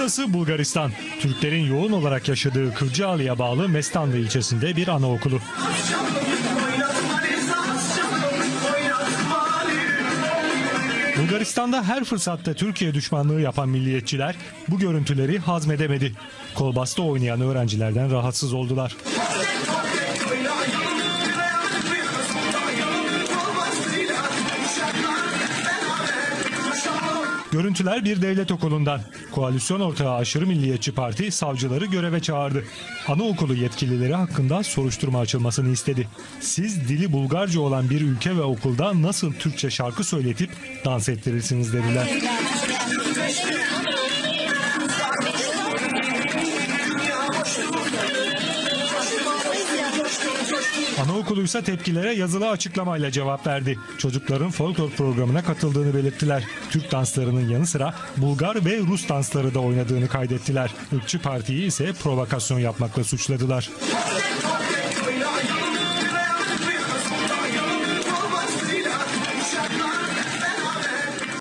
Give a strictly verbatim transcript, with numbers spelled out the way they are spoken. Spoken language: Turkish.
Burası Bulgaristan. Türklerin yoğun olarak yaşadığı Kırcaali'ye bağlı Mestanlı ilçesinde bir anaokulu. Bulgaristan'da her fırsatta Türkiye düşmanlığı yapan milliyetçiler bu görüntüleri hazmedemedi. Kolbasta oynayan öğrencilerden rahatsız oldular. Görüntüler bir devlet okulundan. Koalisyon ortağı Aşırı Milliyetçi Parti savcıları göreve çağırdı. Anaokulu yetkilileri hakkında soruşturma açılmasını istedi. Siz dili Bulgarca olan bir ülke ve okulda nasıl Türkçe şarkı söyletip dans ettirirsiniz dediler. Anaokulu ise tepkilere yazılı açıklamayla cevap verdi. Çocukların folklor programına katıldığını belirttiler. Türk danslarının yanı sıra Bulgar ve Rus dansları da oynadığını kaydettiler. Irkçı partiyi ise provokasyon yapmakla suçladılar.